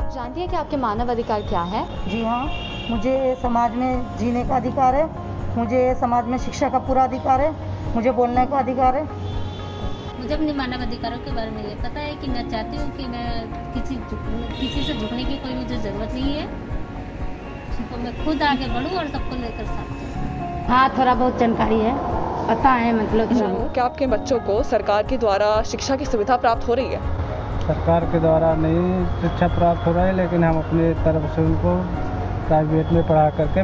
आप जानती हैं कि आपके मानव अधिकार क्या है? जी हाँ, मुझे समाज में जीने का अधिकार है, मुझे समाज में शिक्षा का पूरा अधिकार है, मुझे बोलने का अधिकार है। मुझे अपने मानव अधिकारों के बारे में ये पता है कि मैं चाहती हूँ कि मैं किसी से झुकने की कोई मुझे ज़रूरत नहीं है, तो मैं खुद आगे बढ़ूँ और सबको लेकर साथ चलूँ। हाँ, थोड़ा बहुत जानकारी है, पता है मतलब। क्या आपके बच्चों को सरकार के द्वारा शिक्षा की सुविधा प्राप्त हो रही है? सरकार के द्वारा नहीं शिक्षा प्राप्त हो रहा है, लेकिन हम अपने तरफ से उनको प्राइवेट में पढ़ा करके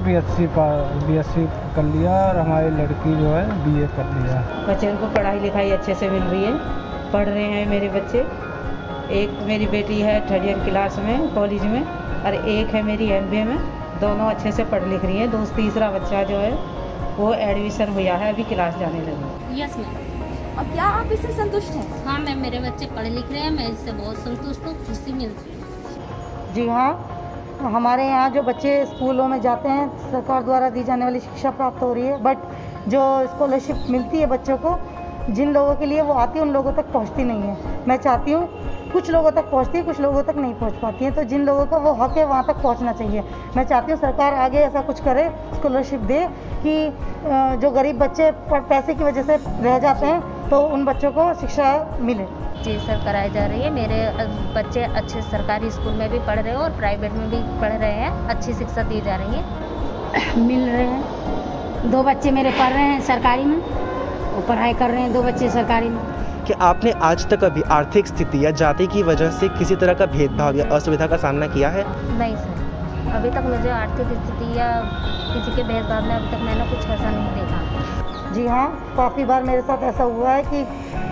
बीएससी कर लिया और हमारी लड़की जो है बीए कर लिया। बच्चों को पढ़ाई लिखाई अच्छे से मिल रही है, पढ़ रहे हैं मेरे बच्चे। एक मेरी बेटी है 3rd क्लास में कॉलेज में और एक है मेरी MBA में। दोनों अच्छे से पढ़ लिख रही हैं। तीसरा बच्चा जो है वो एडमिशन हुआ है, अभी क्लास जाने लगी। Yes ma'am. और क्या आप इससे संतुष्ट हैं? हाँ मैम, मेरे बच्चे पढ़ लिख रहे हैं, मैं इससे बहुत संतुष्ट हूँ, खुशी मिलती है। जी हाँ, हमारे यहाँ जो बच्चे स्कूलों में जाते हैं सरकार द्वारा दी जाने वाली शिक्षा प्राप्त हो रही है, बट जो स्कॉलरशिप मिलती है बच्चों को, जिन लोगों के लिए वो आती है उन लोगों तक पहुँचती नहीं है। मैं चाहती हूँ कुछ लोगों तक पहुँचती है, कुछ लोगों तक नहीं पहुँच पाती है, तो जिन लोगों का वो हक है वहाँ तक पहुँचना चाहिए। मैं चाहती हूँ सरकार आगे ऐसा कुछ करे, स्कॉलरशिप दे कि जो गरीब बच्चे पैसे की वजह से रह जाते हैं तो उन बच्चों को शिक्षा मिले। जी सर, कराई जा रही है। मेरे बच्चे अच्छे सरकारी स्कूल में भी पढ़ रहे हैं और प्राइवेट में भी पढ़ रहे हैं, अच्छी शिक्षा दी जा रही है। मिल रहे हैं। 2 बच्चे मेरे पढ़ रहे हैं सरकारी में, वो पढ़ाई कर रहे हैं 2 बच्चे सरकारी में। कि आपने आज तक अभी आर्थिक स्थिति या जाति की वजह से किसी तरह का भेदभाव या असुविधा का सामना किया है? नहीं सर, अभी तक मुझे आर्थिक स्थिति या किसी के भेदभाव में अभी तक मैंने कुछ ऐसा नहीं देखा। जी हाँ, काफ़ी बार मेरे साथ ऐसा हुआ है कि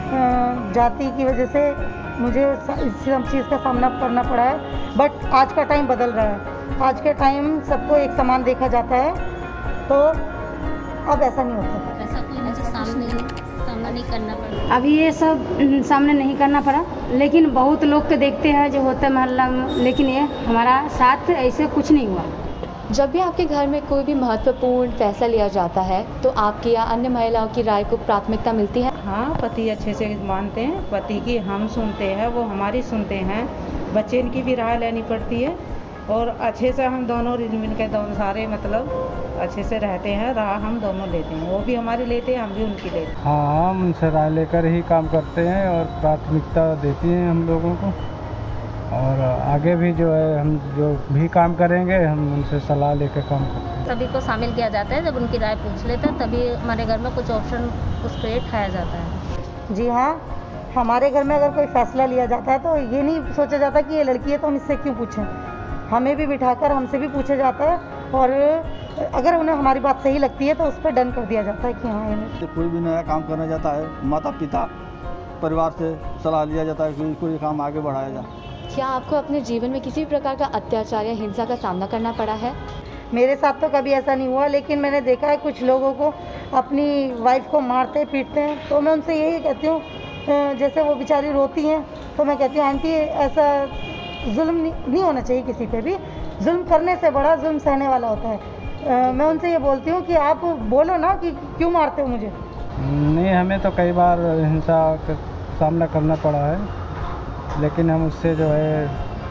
जाति की वजह से मुझे इस सब चीज़ का सामना करना पड़ा है, बट आज का टाइम बदल रहा है। आज के टाइम सबको एक समान देखा जाता है, तो अब ऐसा नहीं होता। ऐसा कोई मुझे सामना नहीं करना पड़ा। अभी ये सब सामने नहीं करना पड़ा, लेकिन बहुत लोग के देखते हैं जो होता है मोहल्ला में, लेकिन ये हमारा साथ ऐसे कुछ नहीं हुआ। जब भी आपके घर में कोई भी महत्वपूर्ण फैसला लिया जाता है तो आपकी या अन्य महिलाओं की राय को प्राथमिकता मिलती है? हाँ, पति अच्छे से मानते हैं, पति की हम सुनते हैं, वो हमारी सुनते हैं। बच्चे इनकी भी राय लेनी पड़ती है और अच्छे से हम दोनों मिल के दोनों सारे मतलब अच्छे से रहते हैं, राह हम दोनों लेते हैं, वो भी हमारी लेते हैं, हम भी उनकी लेते हैं। हाँ, हम उनसे राय लेकर ही काम करते हैं और प्राथमिकता देती हैं हम लोगों को, और आगे भी जो है हम जो भी काम करेंगे हम उनसे सलाह लेकर काम करते हैं। सभी को शामिल किया जाता है, जब उनकी राय पूछ लेते हैं तभी हमारे घर में कुछ ऑप्शन उस पर खाया जाता है। जी हाँ, हमारे घर में अगर कोई फैसला लिया जाता है तो ये नहीं सोचा जाता कि ये लड़की है तो हम इससे क्यों पूछें। हमें भी बिठाकर हमसे भी पूछा जाता है, और अगर उन्हें हमारी बात सही लगती है तो उस पर डन कर दिया जाता है कि हाँ ये। कोई भी नया काम करना जाता है, माता पिता परिवार से सलाह लिया जाता है कि कोई काम आगे बढ़ाया जाए। क्या आपको अपने जीवन में किसी भी प्रकार का अत्याचार या हिंसा का सामना करना पड़ा है? मेरे साथ तो कभी ऐसा नहीं हुआ, लेकिन मैंने देखा है कुछ लोगों को अपनी वाइफ को मारते पीटते हैं, तो मैं उनसे यही कहती हूँ, जैसे वो बेचारी रोती हैं तो मैं कहती हूँ आंटी ऐसा जुल्म नहीं होना चाहिए, किसी पे भी जुल्म करने से बड़ा जुल्म सहने वाला होता है। मैं उनसे ये बोलती हूँ कि आप बोलो ना कि क्यों मारते हो मुझे। नहीं, हमें तो कई बार हिंसा का सामना करना पड़ा है, लेकिन हम उससे जो है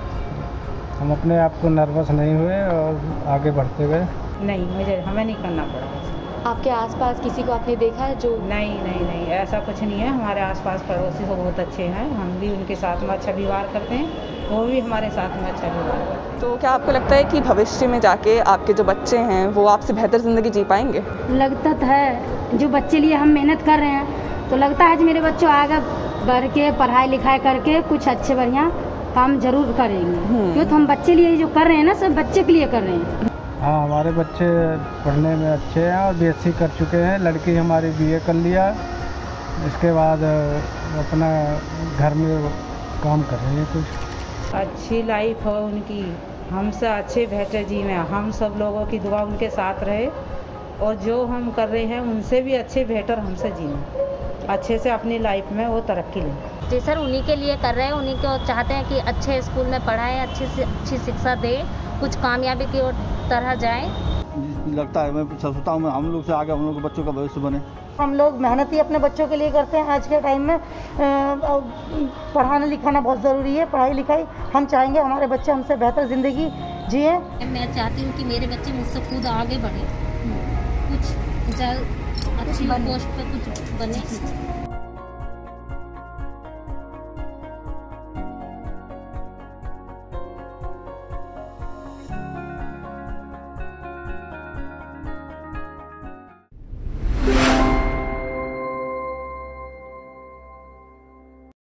हम अपने आप को नर्वस नहीं हुए और आगे बढ़ते गए। नहीं, हमें नहीं करना पड़ा। आपके आसपास किसी को आपने देखा है जो? नहीं, ऐसा कुछ नहीं है। हमारे आसपास पड़ोसी तो बहुत अच्छे हैं, हम भी उनके साथ में अच्छा व्यवहार करते हैं, वो भी हमारे साथ में अच्छा व्यवहार करते हैं। तो क्या आपको लगता है कि भविष्य में जाके आपके जो बच्चे हैं वो आपसे बेहतर ज़िंदगी जी पाएंगे? लगता तो है, जो बच्चे लिए हम मेहनत कर रहे हैं तो लगता है कि मेरे बच्चों आगे बढ़ के पढ़ाई लिखाई करके कुछ अच्छे बढ़िया काम जरूर करेंगे, क्यों तो हम बच्चे लिए जो कर रहे हैं ना, सब बच्चे के लिए कर रहे हैं। हाँ, हमारे बच्चे पढ़ने में अच्छे हैं और बीएससी कर चुके हैं। लड़की हमारी बीए कर लिया, इसके बाद अपना घर में काम कर रहे हैं। कुछ अच्छी लाइफ हो उनकी, हमसे अच्छे बेहतर जीवन, हम सब लोगों की दुआ उनके साथ रहे, और जो हम कर रहे हैं उनसे भी अच्छे बेहतर हमसे जीना, अच्छे से अपनी लाइफ में वो तरक्की लें। जी सर, उन्हीं के लिए कर रहे हैं, उन्हीं को चाहते हैं कि अच्छे स्कूल में पढ़ाएं, अच्छी से अच्छी शिक्षा दें, कुछ कामयाबी की ओर तरह जाएं। लगता है, मैं सोचता हूँ हम लोग से आगे हम लोग के बच्चों का भविष्य बने। हम लोग मेहनत ही अपने बच्चों के लिए करते हैं। आज के टाइम में पढ़ाना लिखाना बहुत ज़रूरी है। पढ़ाई लिखाई हम चाहेंगे हमारे बच्चे हमसे बेहतर ज़िंदगी जिए। मैं चाहती हूँ कि मेरे बच्चे मुझसे खुद आगे बढ़े, कुछ अच्छी पोस्ट पे कुछ बने।